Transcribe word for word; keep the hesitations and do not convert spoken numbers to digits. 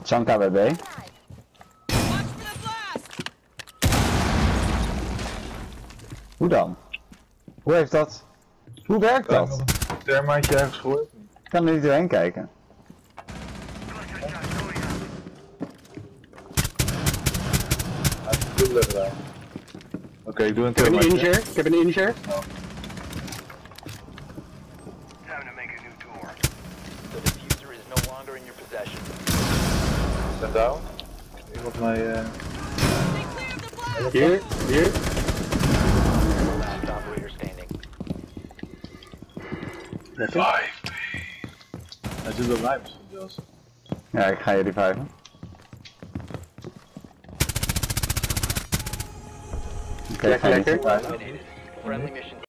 Chanka bij B. Hoe dan? Hoe heeft dat? Hoe werkt Kan ik dat? nog een thermaatje ergens gehoord? Ik kan er niet doorheen kijken. Hij heeft een dubbele gedaan. Oké, okay, ik doe een Ik heb een thermaatje. injure, ik heb een injure. Oh. The diffuser is no longer in your possession. Ik ben down. Iemand mij... Uh... Hier, hier. Last operator standing. Vijf. Hij zit op mij misschien zelfs. Ja, ik ga je reviven. Oké, Lekker, ga je niet lekker. reviven. Friendly mission